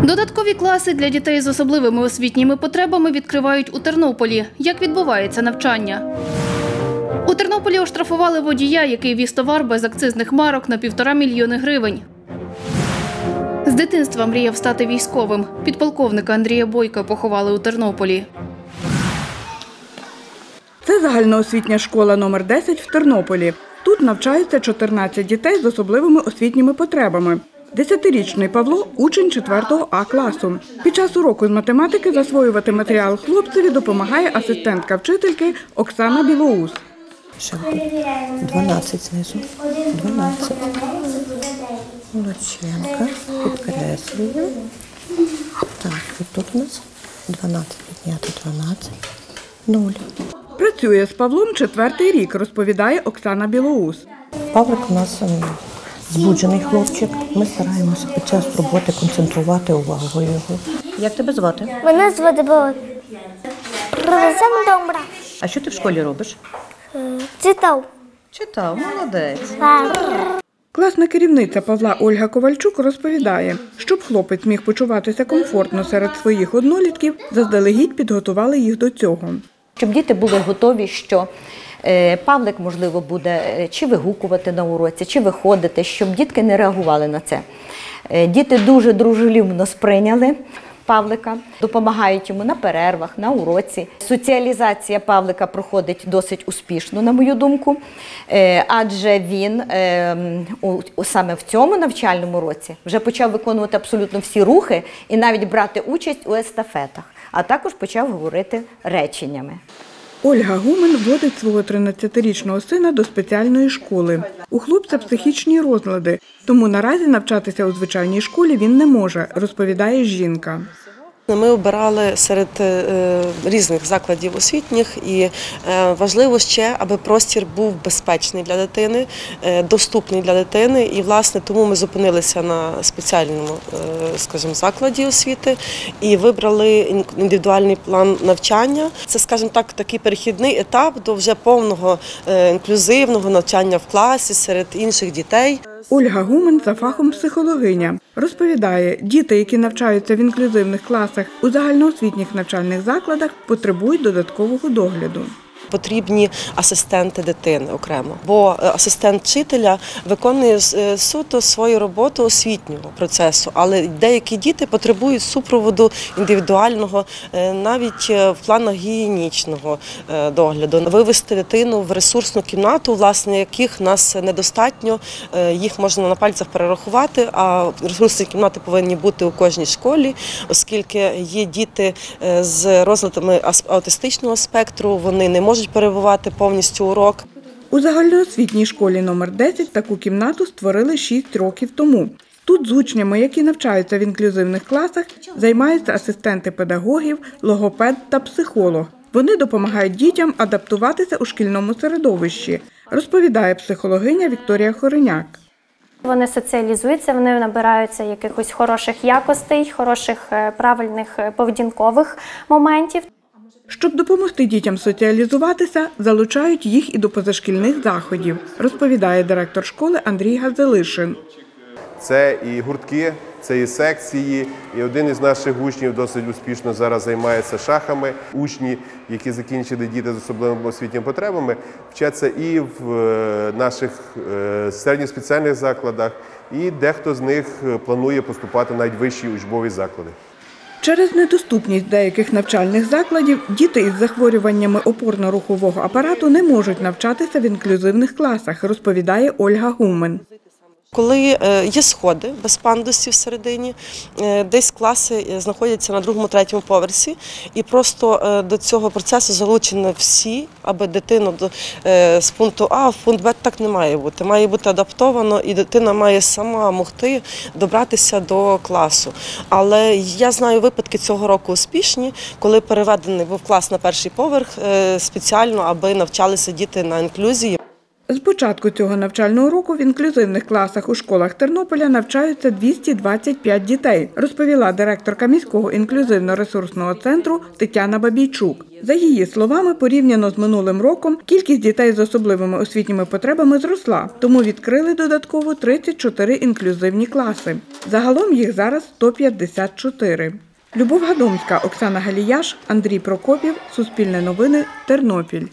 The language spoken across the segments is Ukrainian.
Додаткові класи для дітей з особливими освітніми потребами відкривають у Тернополі. Як відбувається навчання? У Тернополі оштрафували водія, який віз товар без акцизних марок на 1,5 мільйони гривень. З дитинства мріяв стати військовим. Підполковника Андрія Бойка поховали у Тернополі. Це загальноосвітня школа номер 10 в Тернополі. Тут навчаються 14 дітей з особливими освітніми потребами. 10-річний Павло – учень 4 А класу. Під час уроку з математики засвоювати матеріал хлопцеві допомагає асистентка вчительки Оксана Білоус. Ще 12 знизу. 12. Молодчинка. Підкреслюємо. Так, і тут у нас 12 підняти 12. 0. Працює з Павлом 4-й рік, розповідає Оксана Білоус. Павлик у нас збуджений хлопчик. Ми стараємося під час роботи концентрувати увагу його. Як тебе звати? Мене звати Балик. Привеземо добре. А що ти в школі робиш? Читав. Читав, молодець. Класна керівниця Павла Ольга Ковальчук розповідає, щоб хлопець міг почуватися комфортно серед своїх однолітків, заздалегідь підготували їх до цього. Щоб діти були готові, що Павлик, можливо, буде чи вигукувати на уроці, чи виходити, щоб дітки не реагували на це. Діти дуже дружелюбно сприйняли Павлика, допомагають йому на перервах, на уроці. Соціалізація Павлика проходить досить успішно, на мою думку, адже він саме в цьому навчальному році вже почав виконувати абсолютно всі рухи і навіть брати участь у естафетах, а також почав говорити реченнями. Ольга Гумен водить свого 13-річного сина до спеціальної школи. У хлопця психічні розлади, тому наразі навчатися у звичайній школі він не може, розповідає жінка. Ми обирали серед різних закладів освітніх і важливо ще, аби простір був безпечний для дитини, доступний для дитини. І, власне, тому ми зупинилися на спеціальному, скажімо, закладі освіти і вибрали індивідуальний план навчання. Це, скажімо так, такий перехідний етап до вже повного інклюзивного навчання в класі серед інших дітей. Ольга Гумен за фахом психологиня. Розповідає, діти, які навчаються в інклюзивних класах у загальноосвітніх навчальних закладах, потребують додаткового догляду. Потрібні асистенти дитини окремо, бо асистент вчителя виконує суто свою роботу освітнього процесу, але деякі діти потребують супроводу індивідуального, навіть в планах гігієнічного догляду. Вивести дитину в ресурсну кімнату, власне, яких нас недостатньо, їх можна на пальцях перерахувати, а ресурсні кімнати повинні бути у кожній школі, оскільки є діти з розладами аутистичного спектру, вони не можуть перебувати повністю урок. У загальноосвітній школі номер 10 таку кімнату створили 6 років тому. Тут з учнями, які навчаються в інклюзивних класах, займаються асистенти педагогів, логопед та психолог. Вони допомагають дітям адаптуватися у шкільному середовищі, розповідає психологиня Вікторія Хореняк. Вони соціалізуються, вони набираються якихось хороших якостей, хороших правильних поведінкових моментів. Щоб допомогти дітям соціалізуватися, залучають їх і до позашкільних заходів, розповідає директор школи Андрій Газелишин. Це і гуртки, це і секції, і один із наших учнів досить успішно зараз займається шахами. Учні, які закінчили діти з особливими освітніми потребами, вчаться і в наших середніх спеціальних закладах, і дехто з них планує поступати навіть в вищі учбові заклади. Через недоступність деяких навчальних закладів діти із захворюваннями опорно-рухового апарату не можуть навчатися в інклюзивних класах, розповідає Ольга Гумен. Коли є сходи без пандусів всередині, десь класи знаходяться на 2-3 поверсі, і просто до цього процесу залучені всі, аби дитину з пункту А в пункт Б так не має бути. Має бути адаптовано, і дитина має сама могти добратися до класу. Але я знаю випадки цього року успішні, коли переведений був клас на 1-й поверх спеціально, аби навчалися діти на інклюзії. З початку цього навчального року в інклюзивних класах у школах Тернополя навчаються 225 дітей, розповіла директорка міського інклюзивно-ресурсного центру Тетяна Бабійчук. За її словами, порівняно з минулим роком, кількість дітей з особливими освітніми потребами зросла, тому відкрили додатково 34 інклюзивні класи. Загалом їх зараз 154. Любов Гадомська, Оксана Галіяш, Андрій Прокопів, Суспільне новини, Тернопіль.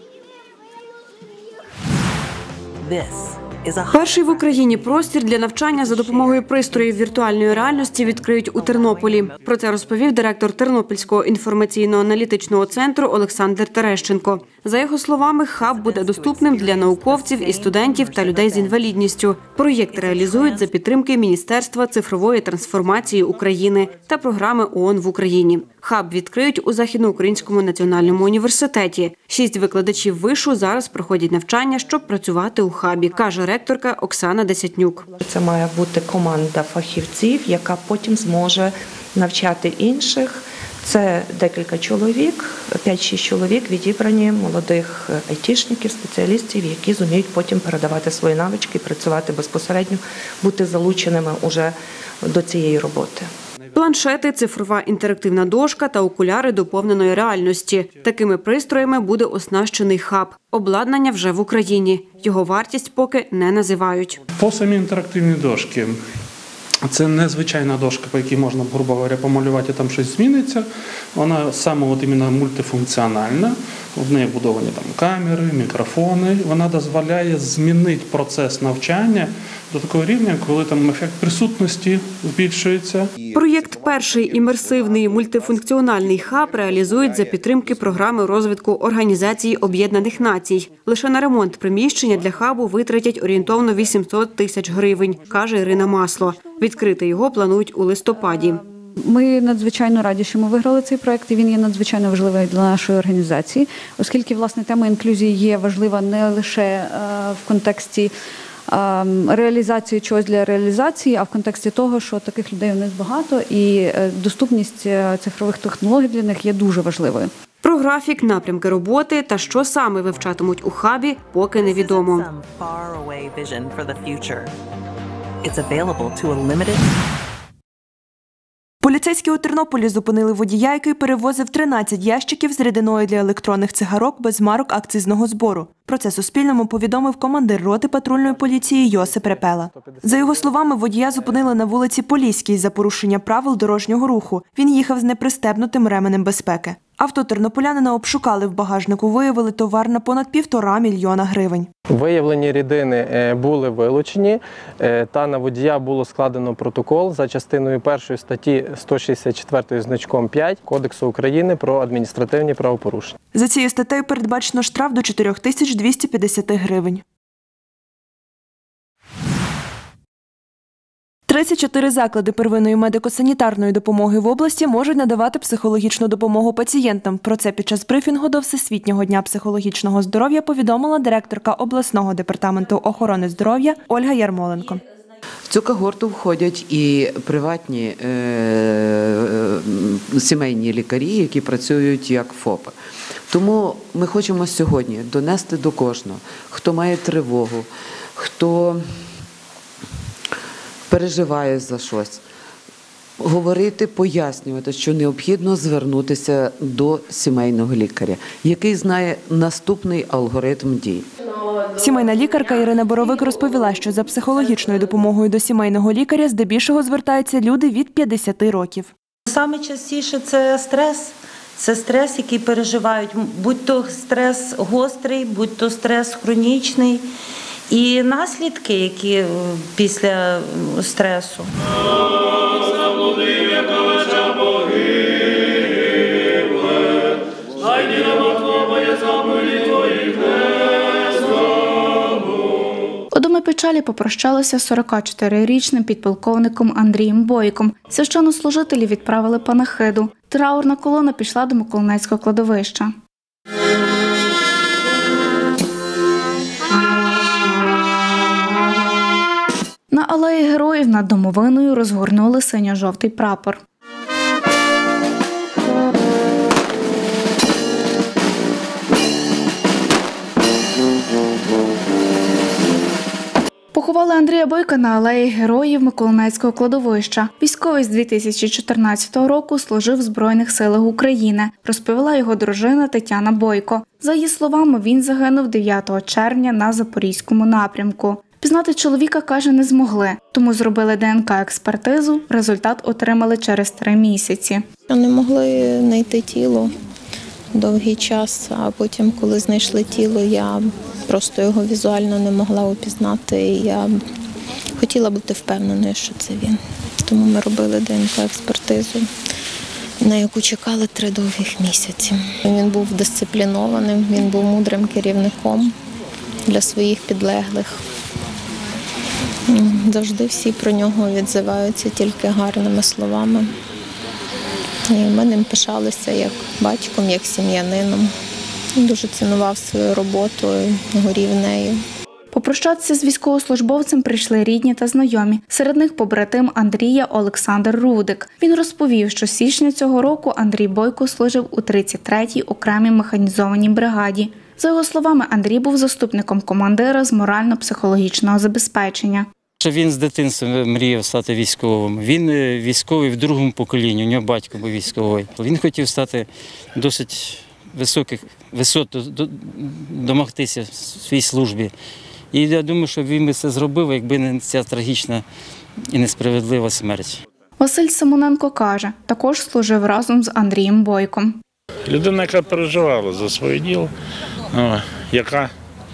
Перший в Україні простір для навчання за допомогою пристроїв віртуальної реальності відкриють у Тернополі. Про це розповів директор Тернопільського інформаційно-аналітичного центру Олександр Терещенко. За його словами, хаб буде доступним для науковців і студентів та людей з інвалідністю. Проєкт реалізують за підтримки Міністерства цифрової трансформації України та програми ООН в Україні. Хаб відкриють у Західноукраїнському національному університеті. 6 викладачів вишу зараз проходять навчання, щоб працювати у хабі, каже ректорка Оксана Десятнюк. Це має бути команда фахівців, яка потім зможе навчати інших. Це декілька чоловік, 5-6 чоловік відібрані молодих айтішників, спеціалістів, які зуміють потім передавати свої навички, працювати безпосередньо, бути залученими уже до цієї роботи. Планшети, цифрова інтерактивна дошка та окуляри доповненої реальності. Такими пристроями буде оснащений хаб. Обладнання вже в Україні. Його вартість поки не називають. По самій інтерактивній дошці. Це не звичайна дошка, по якій можна, грубо говоря, помалювати, і там щось зміниться. Вона саме іменно мультифункціональна. В неї будовані там камери, мікрофони. Вона дозволяє змінити процес навчання до такого рівня, коли там ефект присутності збільшується. Проєкт «Перший імерсивний мультифункціональний хаб» реалізують за підтримки програми розвитку Організації Об'єднаних Націй. Лише на ремонт приміщення для хабу витратять орієнтовно 800 тисяч гривень, каже Ірина Масло. Відкрити його планують у листопаді. Ми надзвичайно раді, що ми виграли цей проект, і він є надзвичайно важливий для нашої організації, оскільки, власне, тема інклюзії є важлива не лише в контексті реалізації чогось для реалізації, а в контексті того, що таких людей у нас багато, і доступність цифрових технологій для них є дуже важливою. Про графік, напрямки роботи та що саме вивчатимуть у хабі, поки невідомо. Поліцейські у Тернополі зупинили водія, який перевозив 13 ящиків з рідиною для електронних цигарок без марок акцизного збору. Про це Суспільному повідомив командир роти патрульної поліції Йосип Репела. За його словами, водія зупинили на вулиці Поліській за порушення правил дорожнього руху. Він їхав з непристебнутим ременем безпеки. Авто тернополянина обшукали, в багажнику виявили товар на понад 1,5 мільйона гривень. Виявлені рідини були вилучені та на водія було складено протокол за частиною 1 статті 164 значком 5 Кодексу України про адміністративні правопорушення. За цією статтею передбачено штраф до 4250 гривень. 34 заклади первинної медико-санітарної допомоги в області можуть надавати психологічну допомогу пацієнтам. Про це під час брифінгу до Всесвітнього дня психологічного здоров'я повідомила директорка обласного департаменту охорони здоров'я Ольга Ярмоленко. В цю когорту входять і приватні сімейні лікарі, які працюють як ФОПи. Тому ми хочемо сьогодні донести до кожного, хто має тривогу, хто переживає за щось, говорити, пояснювати, що необхідно звернутися до сімейного лікаря, який знає наступний алгоритм дій. Сімейна лікарка Ірина Боровик розповіла, що за психологічною допомогою до сімейного лікаря здебільшого звертаються люди від 50 років. Саме частіше це стрес. Це стрес, який переживають, будь-то стрес гострий, будь-то стрес хронічний. І наслідки, які після стресу. У домі печалі попрощалися з 44-річним підполковником Андрієм Бойком. Священнослужителі відправили панахиду. Траурна колона пішла до Миколинецького кладовища. На алеї Героїв над домовиною розгорнули синьо-жовтий прапор. Поховали Андрія Бойка на алеї Героїв Миколаївського кладовища. Військовий з 2014 року служив в Збройних силах України, розповіла його дружина Тетяна Бойко. За її словами, він загинув 9 червня на Запорізькому напрямку. Пізнати чоловіка, каже, не змогли, тому зробили ДНК-експертизу, результат отримали через 3 місяці. Не могли знайти тіло довгий час, а потім, коли знайшли тіло, я просто його візуально не могла опізнати. І я хотіла бути впевненою, що це він. Тому ми робили ДНК-експертизу, на яку чекали 3 довгих місяці. Він був дисциплінованим, він був мудрим керівником для своїх підлеглих. Завжди всі про нього відзиваються тільки гарними словами. І ми ним пишалися як батьком, як сім'янином. Він дуже цінував свою роботу, горів нею. Попрощатися з військовослужбовцем прийшли рідні та знайомі. Серед них побратим Андрія Олександр Рудик. Він розповів, що з січня цього року Андрій Бойко служив у 33-й окремій механізованій бригаді. За його словами, Андрій був заступником командира з морально-психологічного забезпечення. Він з дитинства мріяв стати військовим. Він військовий в другому поколінні, у нього батько був військовий. Він хотів стати досить високих висот, домогтися в своїй службі. І я думаю, що він би це зробив, якби не ця трагічна і несправедлива смерть. Василь Симоненко каже, також служив разом з Андрієм Бойком. Людина, яка переживала за своє діло, яка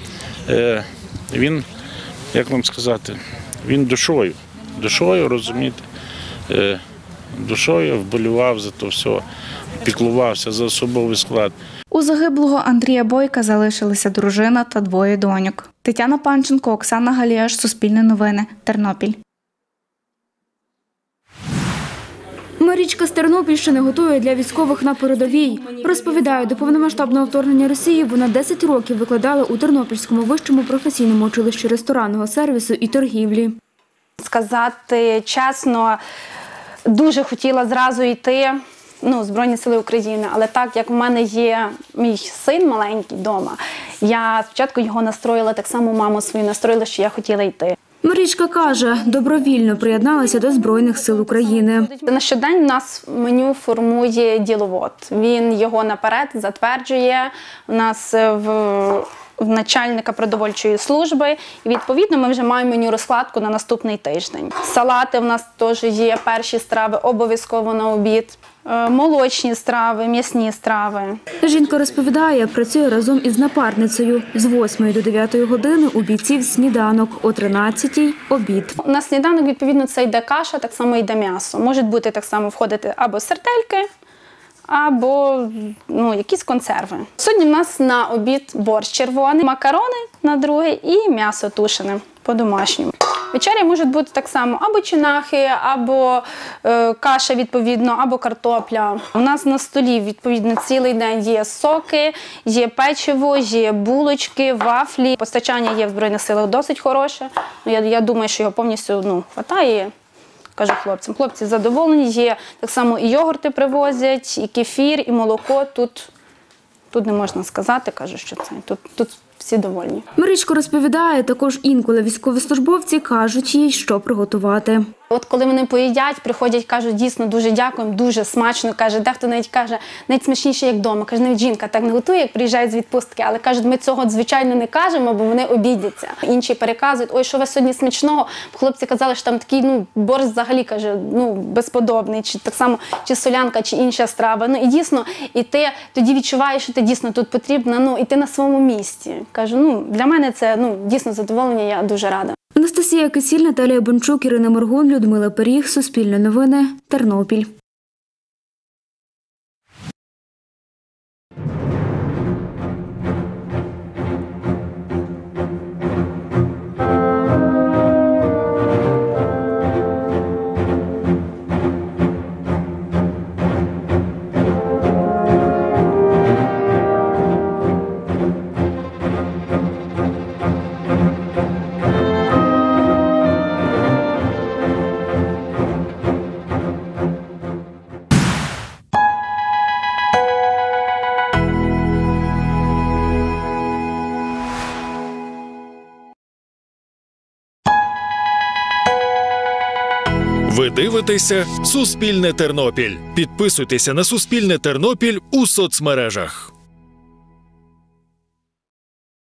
він, як вам сказати, він душою, розумієте, душою вболівав за то все, піклувався за особовий склад. У загиблого Андрія Бойка залишилися дружина та 2 доньок. Тетяна Панченко, Оксана Галіаш, Суспільне новини, Тернопіль. Марічка з Тернопільщини готує для військових на передовій. Розповідає, до повномасштабного вторгнення Росії вона 10 років викладала у Тернопільському вищому професійному училищі ресторанного сервісу і торгівлі. Сказати чесно, дуже хотіла зразу йти в Збройні Сили України, але так як в мене є мій син маленький вдома, я спочатку його настроїла, так само маму свою настроїла, що я хотіла йти. Марічка каже, добровільно приєдналася до Збройних сил України. На щодень у нас меню формує діловод. Він його наперед затверджує. У нас в начальника продовольчої служби. І, відповідно, ми вже маємо меню розкладку на наступний тиждень. Салати в нас теж є, перші страви обов'язково на обід. Молочні страви, м'ясні страви. Жінка розповідає, працює разом із напарницею. З 8 до 9 години у бійців сніданок, о 13-й – обід. На сніданок, відповідно, це йде каша, так само йде м'ясо. Можуть бути так само входити або сертельки, або якісь консерви. Сьогодні в нас на обід борщ червоний, макарони на другий і м'ясо тушене по-домашньому. Вечері можуть бути так само або чинахи, або каша, відповідно, або картопля. У нас на столі, відповідно, цілий день є соки, є печиво, є булочки, вафлі. Постачання є в Збройних силах досить хороше. Я думаю, що його повністю вистачає. Кажу хлопцям. Хлопці задоволені, є так само і йогурти привозять, і кефір, і молоко. Тут не можна сказати, кажу, що це. Тут всі довольні. Марічка розповідає, також інколи військовослужбовці кажуть їй, що приготувати. От коли вони поїдять, приходять, кажуть, дійсно, дуже дякуємо, дуже смачно. Каже, дехто навіть каже, навіть смачніше, як вдома. Каже, навіть жінка так не готує, як приїжджають з відпустки. Але, кажуть, ми цього, звичайно, не кажемо, бо вони обідяться. Інші переказують, ой, що ви сьогодні смачного. Хлопці казали, що там такий, борщ взагалі, каже, безподобний. Чи так само, чи солянка, чи інша страва. І дійсно, і ти тоді відчуваєш, що ти дійсно тут потрібно, і ти на своєму місці. Кажу, для мене це, дійсно задоволення, я дуже рада. Анастасія Кисіль, Наталія Бончук, Ірина Моргун, Людмила Періг, Суспільне новини, Тернопіль. Ви дивитеся «Суспільне Тернопіль». Підписуйтеся на «Суспільне Тернопіль» у соцмережах.